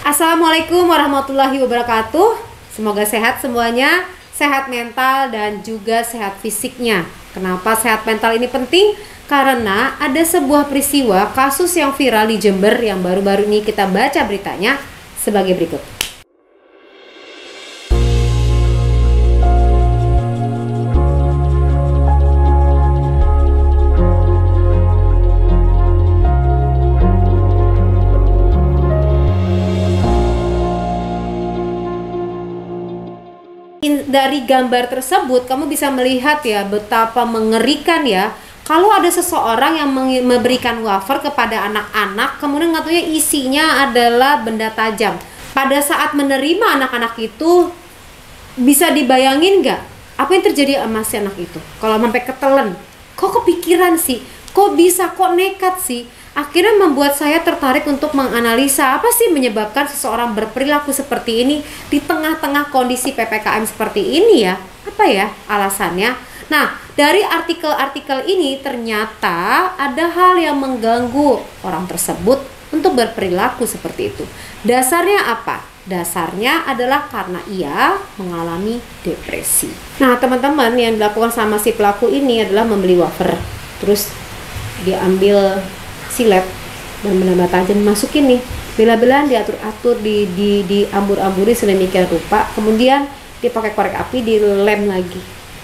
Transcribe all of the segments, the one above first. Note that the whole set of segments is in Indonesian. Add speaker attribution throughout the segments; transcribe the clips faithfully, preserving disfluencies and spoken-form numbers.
Speaker 1: Assalamualaikum warahmatullahi wabarakatuh. Semoga sehat semuanya, sehat mental dan juga sehat fisiknya. Kenapa sehat mental ini penting? Karena ada sebuah peristiwa kasus yang viral di Jember yang baru-baru ini kita baca beritanya sebagai berikut. Dari gambar tersebut kamu bisa melihat ya betapa mengerikan ya kalau ada seseorang yang memberikan wafer kepada anak-anak, kemudian katanya isinya adalah benda tajam. Pada saat menerima anak-anak itu, bisa dibayangin nggak apa yang terjadi sama si anak itu? Kalau sampai ketelen, kok kepikiran sih? Kok bisa? Kok nekat sih? Akhirnya membuat saya tertarik untuk menganalisa apa sih menyebabkan seseorang berperilaku seperti ini di tengah-tengah kondisi P P K M seperti ini ya. Apa ya alasannya? Nah, dari artikel-artikel ini ternyata ada hal yang mengganggu orang tersebut untuk berperilaku seperti itu. Dasarnya apa? Dasarnya adalah karena ia mengalami depresi. Nah, teman-teman, yang dilakukan sama si pelaku ini adalah membeli wafer. Terus diambil silet dan benda tajam masukin nih, bela-belaan diatur-atur, di di diambur-amburi sedemikian rupa, kemudian dipakai korek api, dilem lagi,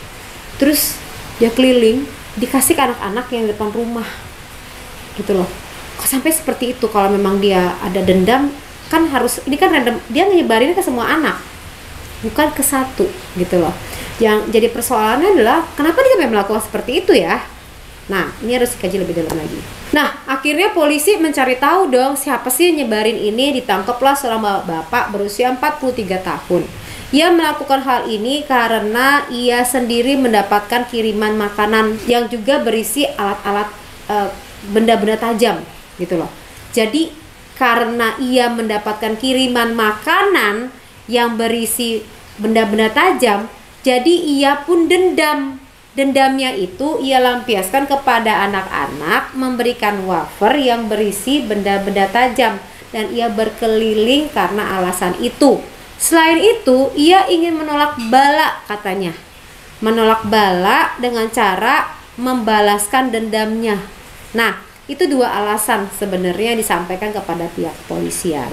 Speaker 1: terus dia keliling dikasih ke anak-anak yang di depan rumah gitu loh. Kok sampai seperti itu? Kalau memang dia ada dendam kan harus, ini kan random, dia nyebarin ke semua anak, bukan ke satu gitu loh. Yang jadi persoalannya adalah kenapa dia sampai melakukan seperti itu ya. Nah, ini harus dikaji lebih dalam lagi. Nah, akhirnya polisi mencari tahu dong siapa sih yang nyebarin ini. Ditangkaplah seorang bapak berusia empat puluh tiga tahun. Ia melakukan hal ini karena ia sendiri mendapatkan kiriman makanan yang juga berisi alat-alat e, benda-benda tajam gitu loh. Jadi karena ia mendapatkan kiriman makanan yang berisi benda-benda tajam, jadi ia pun dendam. Dendamnya itu ia lampiaskan kepada anak-anak, memberikan wafer yang berisi benda-benda tajam, dan ia berkeliling karena alasan itu. Selain itu, ia ingin menolak bala katanya. Menolak bala dengan cara membalaskan dendamnya. Nah, itu dua alasan sebenarnya disampaikan kepada pihak kepolisian.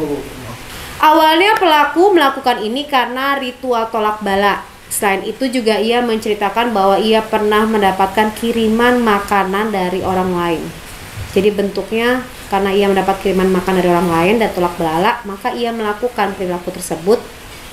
Speaker 1: Awalnya pelaku melakukan ini karena ritual tolak bala. Selain itu juga ia menceritakan bahwa ia pernah mendapatkan kiriman makanan dari orang lain. Jadi bentuknya karena ia mendapat kiriman makanan dari orang lain dan tolak bala, maka ia melakukan perilaku tersebut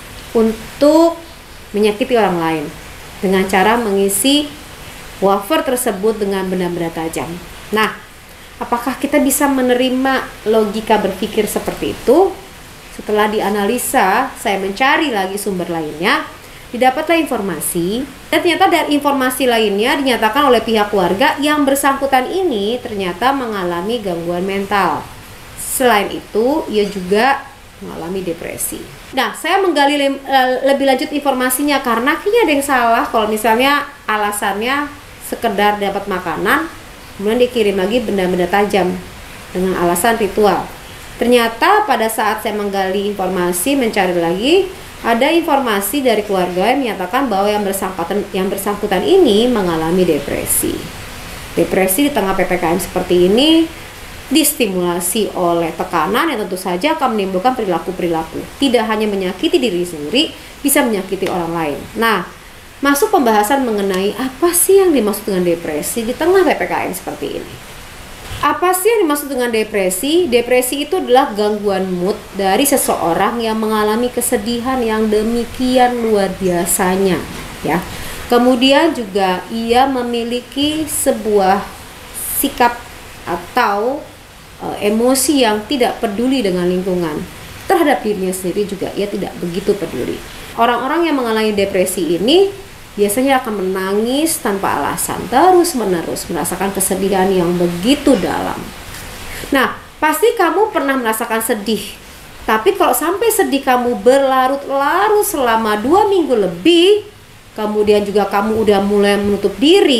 Speaker 1: untuk menyakiti orang lain dengan cara mengisi wafer tersebut dengan benda-benda tajam. Nah, apakah kita bisa menerima logika berpikir seperti itu? Setelah dianalisa, saya mencari lagi sumber lainnya. Didapatlah informasi, dan ternyata dari informasi lainnya dinyatakan oleh pihak keluarga yang bersangkutan ini ternyata mengalami gangguan mental. Selain itu, ia juga mengalami depresi. Nah, saya menggali le- lebih lanjut informasinya karena kayaknya ada yang salah kalau misalnya alasannya sekedar dapat makanan, kemudian dikirim lagi benda-benda tajam dengan alasan ritual. Ternyata pada saat saya menggali informasi, mencari lagi, ada informasi dari keluarga yang menyatakan bahwa yang bersangkutan yang bersangkutan ini mengalami depresi. Depresi di tengah P P K M seperti ini distimulasi oleh tekanan yang tentu saja akan menimbulkan perilaku-perilaku. Tidak hanya menyakiti diri sendiri, bisa menyakiti orang lain. Nah, masuk pembahasan mengenai apa sih yang dimaksud dengan depresi di tengah P P K M seperti ini. Apa sih yang dimaksud dengan depresi? Depresi itu adalah gangguan mood dari seseorang yang mengalami kesedihan yang demikian luar biasanya, ya. Kemudian juga ia memiliki sebuah sikap atau e, emosi yang tidak peduli dengan lingkungan. Terhadap dirinya sendiri juga ia tidak begitu peduli. Orang-orang yang mengalami depresi ini biasanya akan menangis tanpa alasan, terus-menerus merasakan kesedihan yang begitu dalam. Nah, pasti kamu pernah merasakan sedih. Tapi kalau sampai sedih kamu berlarut-larut selama dua minggu lebih, kemudian juga kamu udah mulai menutup diri,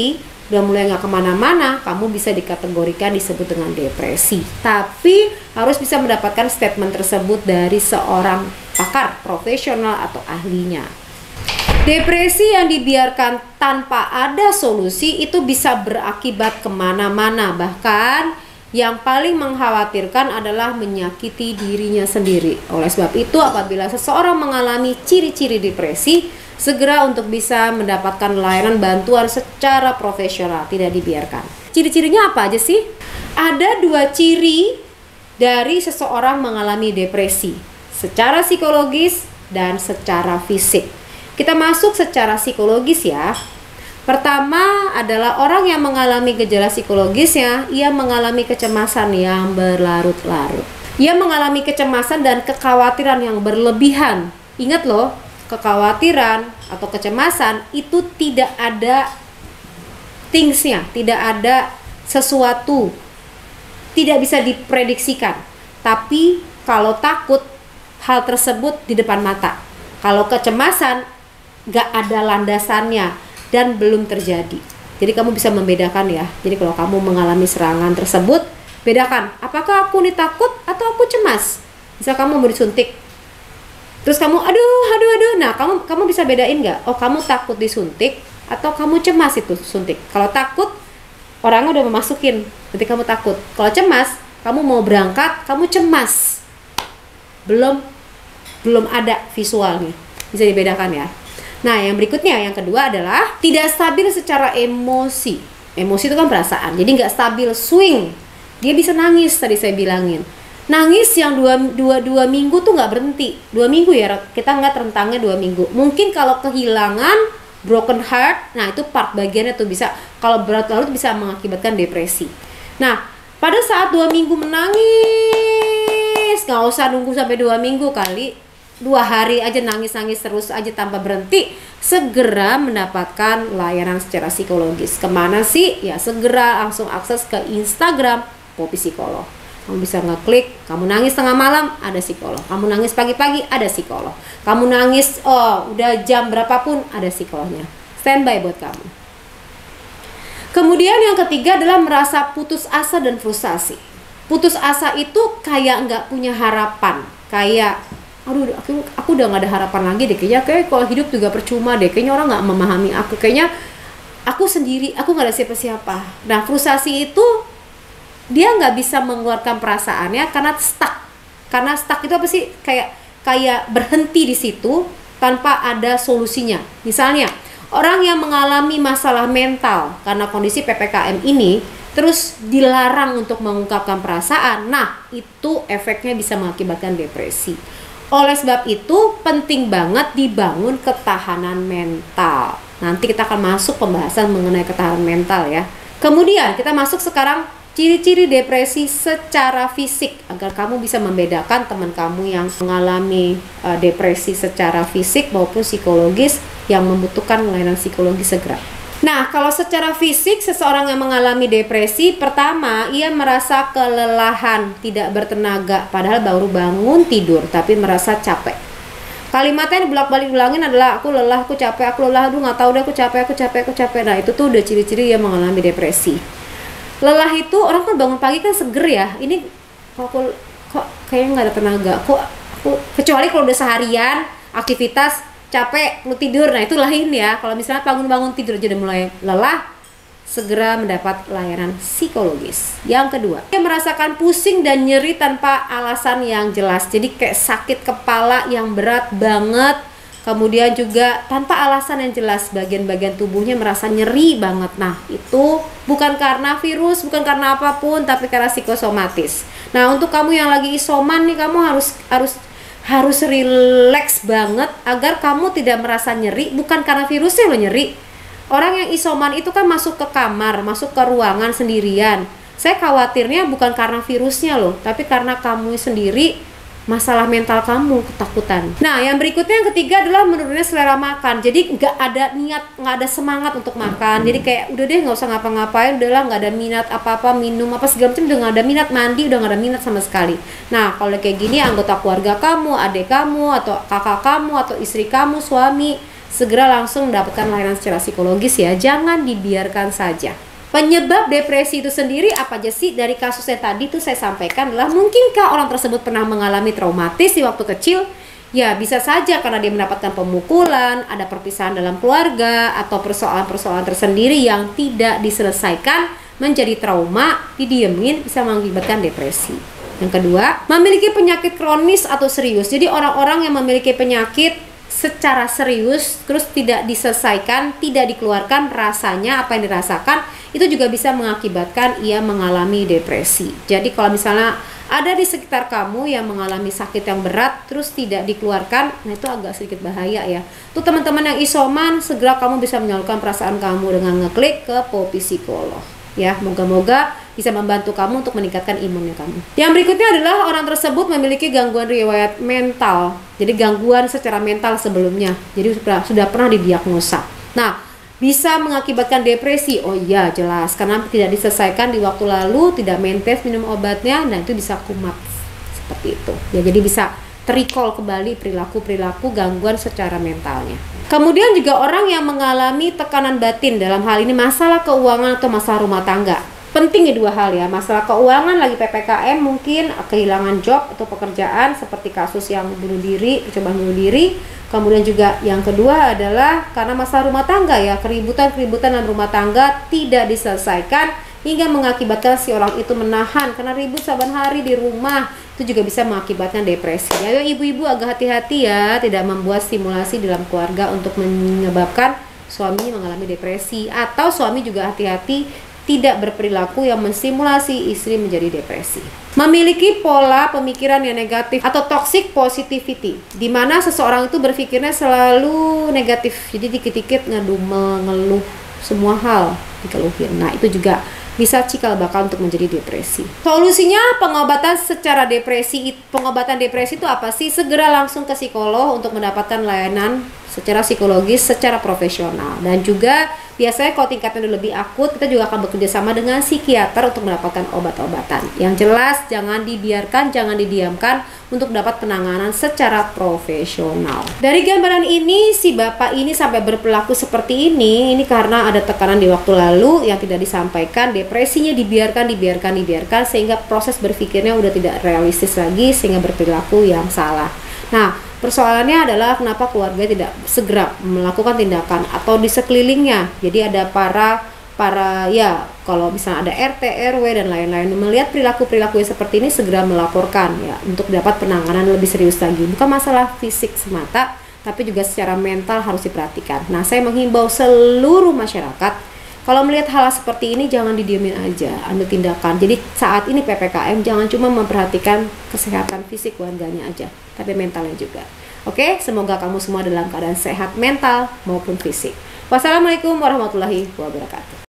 Speaker 1: udah mulai nggak kemana-mana, kamu bisa dikategorikan disebut dengan depresi. Tapi harus bisa mendapatkan statement tersebut dari seorang pakar, profesional atau ahlinya. Depresi yang dibiarkan tanpa ada solusi itu bisa berakibat kemana-mana. Bahkan yang paling mengkhawatirkan adalah menyakiti dirinya sendiri. Oleh sebab itu, apabila seseorang mengalami ciri-ciri depresi, segera untuk bisa mendapatkan layanan bantuan secara profesional, tidak dibiarkan. Ciri-cirinya apa aja sih? Ada dua ciri dari seseorang mengalami depresi, secara psikologis dan secara fisik. Kita masuk secara psikologis ya. Pertama adalah orang yang mengalami gejala psikologisnya, ia mengalami kecemasan yang berlarut-larut. Ia mengalami kecemasan dan kekhawatiran yang berlebihan. Ingat loh, kekhawatiran atau kecemasan itu tidak ada thingsnya, tidak ada sesuatu, tidak bisa diprediksikan. Tapi kalau takut, hal tersebut di depan mata. Kalau kecemasan, gak ada landasannya dan belum terjadi. Jadi kamu bisa membedakan ya. Jadi kalau kamu mengalami serangan tersebut, bedakan, apakah aku ini takut atau aku cemas. Misal kamu mau disuntik, terus kamu aduh aduh aduh, nah kamu kamu bisa bedain nggak? Oh, kamu takut disuntik atau kamu cemas itu suntik. Kalau takut, orangnya udah memasukin, berarti kamu takut. Kalau cemas, kamu mau berangkat, kamu cemas, belum belum ada visualnya. Bisa dibedakan ya. Nah, yang berikutnya, yang kedua adalah tidak stabil secara emosi. Emosi itu kan perasaan, jadi nggak stabil, swing. Dia bisa nangis, tadi saya bilangin. Nangis yang dua, dua, dua minggu tuh nggak berhenti. Dua minggu ya, kita nggak rentangnya dua minggu. Mungkin kalau kehilangan, broken heart, nah itu part bagiannya tuh bisa. Kalau berlarut-larut bisa mengakibatkan depresi. Nah, pada saat dua minggu menangis, nggak usah nunggu sampai dua minggu kali. Dua hari aja nangis-nangis terus aja tanpa berhenti, segera mendapatkan layanan secara psikologis. Kemana sih? Ya segera langsung akses ke Instagram Poppy Psikolog. Kamu bisa ngeklik, kamu nangis tengah malam, ada psikolog. Kamu nangis pagi-pagi, ada psikolog. Kamu nangis, oh udah jam berapapun, ada psikolognya. Standby buat kamu. Kemudian yang ketiga adalah merasa putus asa dan frustasi. Putus asa itu kayak nggak punya harapan, kayak aduh aku, aku udah gak ada harapan lagi deh, kayaknya kayak kalau hidup juga percuma deh, kayaknya orang gak memahami aku, kayaknya aku sendiri, aku gak ada siapa-siapa. Nah, frustasi itu dia gak bisa mengeluarkan perasaannya karena stuck. Karena stuck itu apa sih? Kayak kayak berhenti di situ tanpa ada solusinya. Misalnya orang yang mengalami masalah mental karena kondisi P P K M ini terus dilarang untuk mengungkapkan perasaan, nah itu efeknya bisa mengakibatkan depresi. Oleh sebab itu penting banget dibangun ketahanan mental. Nanti kita akan masuk pembahasan mengenai ketahanan mental ya. Kemudian kita masuk sekarang ciri-ciri depresi secara fisik, agar kamu bisa membedakan teman kamu yang mengalami uh, depresi secara fisik maupun psikologis yang membutuhkan layanan psikologi segera. Nah, kalau secara fisik seseorang yang mengalami depresi, pertama ia merasa kelelahan, tidak bertenaga, padahal baru bangun tidur tapi merasa capek. Kalimatnya yang bolak-balik ulangin adalah aku lelah, aku capek, aku lelah, aduh nggak tahu deh, aku capek, aku capek, aku capek. Nah, itu tuh udah ciri-ciri yang mengalami depresi. Lelah itu orang kan bangun pagi kan seger ya. Ini kok aku kok kayaknya nggak ada tenaga. Kok aku kecuali kalau udah seharian aktivitas capek, perlu tidur, nah itu lain ya. Kalau misalnya bangun-bangun tidur aja udah mulai lelah, segera mendapat layanan psikologis. Yang kedua, dia merasakan pusing dan nyeri tanpa alasan yang jelas. Jadi kayak sakit kepala yang berat banget, kemudian juga tanpa alasan yang jelas, bagian-bagian tubuhnya merasa nyeri banget. Nah, itu bukan karena virus, bukan karena apapun, tapi karena psikosomatis. Nah, untuk kamu yang lagi isoman nih, kamu harus harus harus rileks banget agar kamu tidak merasa nyeri, bukan karena virusnya lo nyeri. Orang yang isoman itu kan masuk ke kamar, masuk ke ruangan sendirian. Saya khawatirnya bukan karena virusnya loh, tapi karena kamu sendiri, masalah mental kamu, ketakutan. Nah, yang berikutnya yang ketiga adalah menurunnya selera makan. Jadi nggak ada niat, nggak ada semangat untuk makan. Jadi kayak udah deh nggak usah ngapa-ngapain, udahlah nggak ada minat apa-apa, minum apa segala macam, udah nggak ada minat mandi, udah nggak ada minat sama sekali. Nah, kalau kayak gini anggota keluarga kamu, adik kamu, atau kakak kamu, atau istri kamu, suami, segera langsung mendapatkan layanan secara psikologis ya, jangan dibiarkan saja. Penyebab depresi itu sendiri apa aja sih? Dari kasus yang tadi tuh saya sampaikan adalah, mungkinkah orang tersebut pernah mengalami traumatis di waktu kecil? Ya bisa saja karena dia mendapatkan pemukulan, ada perpisahan dalam keluarga, atau persoalan-persoalan tersendiri yang tidak diselesaikan menjadi trauma, didiemin, bisa mengakibatkan depresi. Yang kedua, memiliki penyakit kronis atau serius. Jadi orang-orang yang memiliki penyakit secara serius terus tidak diselesaikan, tidak dikeluarkan rasanya apa yang dirasakan, itu juga bisa mengakibatkan ia mengalami depresi. Jadi kalau misalnya ada di sekitar kamu yang mengalami sakit yang berat terus tidak dikeluarkan, nah itu agak sedikit bahaya ya. Tuh teman-teman yang isoman, segera kamu bisa menyalurkan perasaan kamu dengan ngeklik ke Poppy Psikolog ya. Moga-moga bisa membantu kamu untuk meningkatkan imunnya kamu. Yang berikutnya adalah orang tersebut memiliki gangguan riwayat mental. Jadi gangguan secara mental sebelumnya. Jadi sudah, sudah pernah didiagnosa. Nah, bisa mengakibatkan depresi. Oh iya, jelas. Karena tidak diselesaikan di waktu lalu, tidak maintain minum obatnya, nah itu bisa kumat. Seperti itu. Ya, jadi bisa terrecall kembali perilaku-perilaku gangguan secara mentalnya. Kemudian juga orang yang mengalami tekanan batin, dalam hal ini masalah keuangan atau masalah rumah tangga. Penting ya dua hal ya, masalah keuangan lagi P P K M, mungkin kehilangan job atau pekerjaan seperti kasus yang bunuh diri, percobaan bunuh diri. Kemudian juga yang kedua adalah karena masalah rumah tangga ya, keributan-keributan dalam rumah tangga tidak diselesaikan hingga mengakibatkan si orang itu menahan karena ribut saban hari di rumah, itu juga bisa mengakibatkan depresi. Ya ibu-ibu agak hati-hati ya, tidak membuat stimulasi dalam keluarga untuk menyebabkan suami mengalami depresi, atau suami juga hati-hati tidak berperilaku yang menstimulasi istri menjadi depresi. Memiliki pola pemikiran yang negatif atau toxic positivity, di mana seseorang itu berpikirnya selalu negatif, jadi dikit-dikit ngedumel, ngeluh, semua hal dikeluhin. Nah itu juga bisa cikal bakal untuk menjadi depresi. Solusinya pengobatan secara depresi, pengobatan depresi itu apa sih? Segera langsung ke psikolog untuk mendapatkan layanan secara psikologis, secara profesional. Dan juga biasanya kalau tingkatnya udah lebih akut, kita juga akan bekerja sama dengan psikiater untuk mendapatkan obat-obatan. Yang jelas jangan dibiarkan, jangan didiamkan untuk dapat penanganan secara profesional. Dari gambaran ini, si bapak ini sampai berperilaku seperti ini, ini karena ada tekanan di waktu lalu yang tidak disampaikan, depresinya dibiarkan, dibiarkan, dibiarkan, sehingga proses berpikirnya udah tidak realistis lagi, sehingga berperilaku yang salah. Nah, persoalannya adalah kenapa keluarga tidak segera melakukan tindakan atau di sekelilingnya. Jadi ada para para ya kalau misalnya ada R T, R W dan lain-lain melihat perilaku-perilaku yang seperti ini, segera melaporkan ya untuk dapat penanganan lebih serius lagi. Bukan masalah fisik semata, tapi juga secara mental harus diperhatikan. Nah, saya menghimbau seluruh masyarakat, kalau melihat hal seperti ini jangan didiemin aja, ambil tindakan. Jadi saat ini P P K M jangan cuma memperhatikan kesehatan fisik warganya aja, tapi mentalnya juga. Oke, semoga kamu semua dalam keadaan sehat mental maupun fisik. Wassalamualaikum warahmatullahi wabarakatuh.